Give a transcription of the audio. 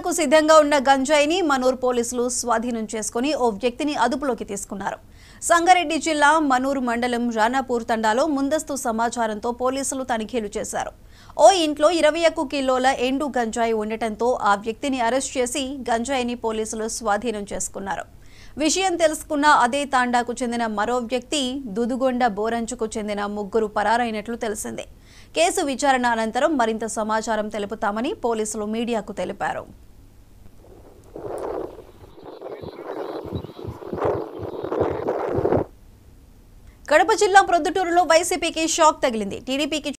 విచారణకు సిద్ధంగా ఉన్న గంజాయిని మనూర్ పోలీసులు స్వాధీనం చేసుకుని ఓ వ్యక్తిని అదుపులోకి తీసుకున్నారు. సంగారెడ్డి జిల్లా మనూర్ మండలం రానాపూర్ తండాలో ముందస్తు సమాచారంతో పోలీసులు తనిఖీలు చేశారు. ఓ ఇంట్లో 21 కిలోల ఎండు గంజాయి ఉండటంతో ఆ వ్యక్తిని అరెస్ట్ చేసి గంజాయిని పోలీసులు స్వాధీనం చేసుకున్నారు. విషయం తెలుసుకున్న అదే తాండాకు చెందిన మరో వ్యక్తి దుదుగొండ బోరంచుకు చెందిన ముగ్గురు పరారైనట్లు తెలిసింది. కేసు విచారణ అనంతరం మరింత సమాచారం తెలుపుతామని పోలీసులు మీడియాకు తెలిపారు. కడప జిల్లా ప్రొద్దుటూరులో వైసీపీకి షాక్ తగిలింది. టీడీపీకి